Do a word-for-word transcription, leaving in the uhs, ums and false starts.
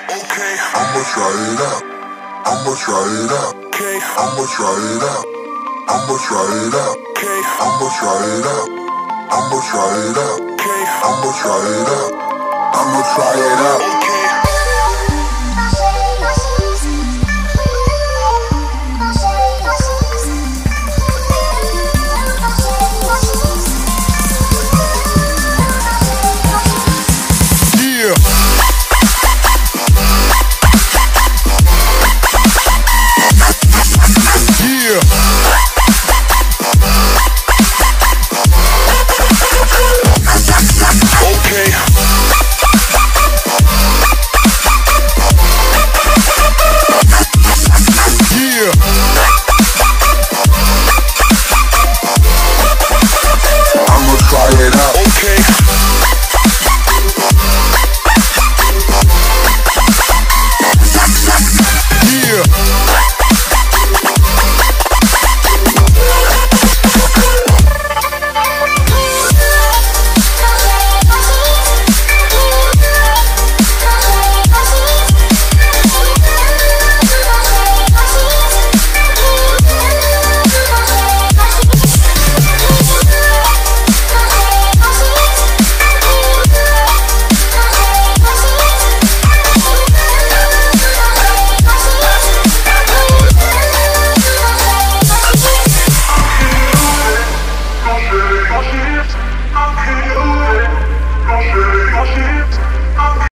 Okay, I'ma try it out. I'ma try it out. Okay, I'ma try it out. I'ma try it out. Okay, I'ma try it out. I'ma try it out. Okay, I'ma try it out. I'ma try it out.